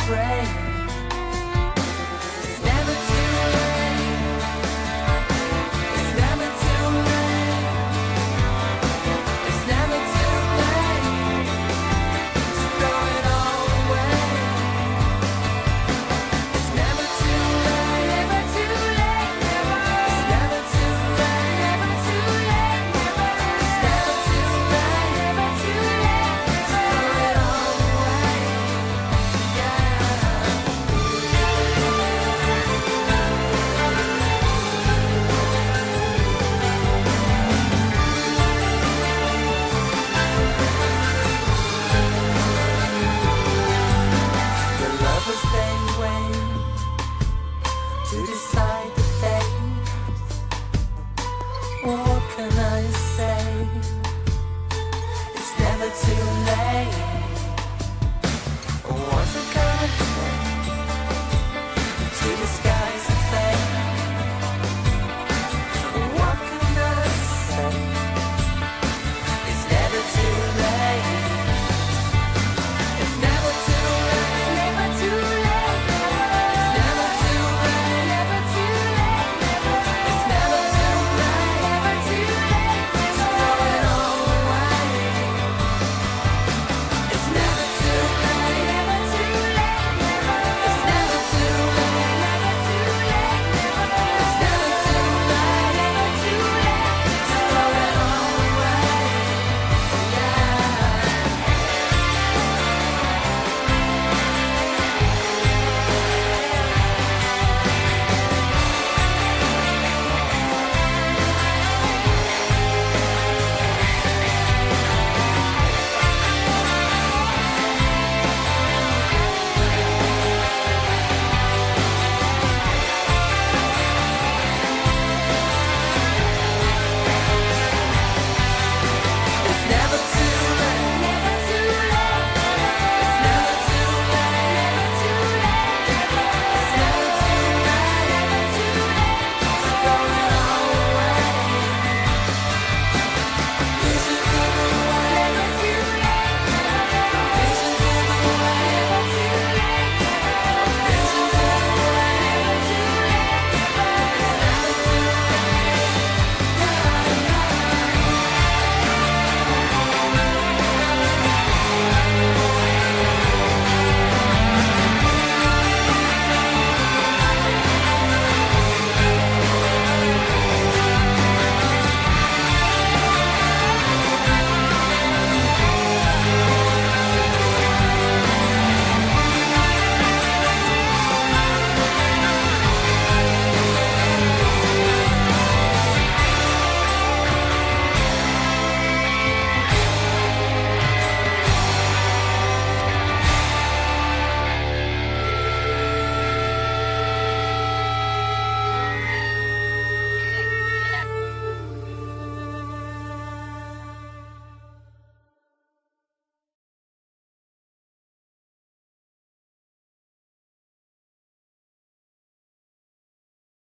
afraid. It's never too late. It's never too late. It's never too late to throw it all away. It's never too late, never too late, never. It's never too late, never too late, never. It's never too late, never too late, never. Throw it all away, yeah. The lovers they wait to decide the fate. What can I say? It's never too late.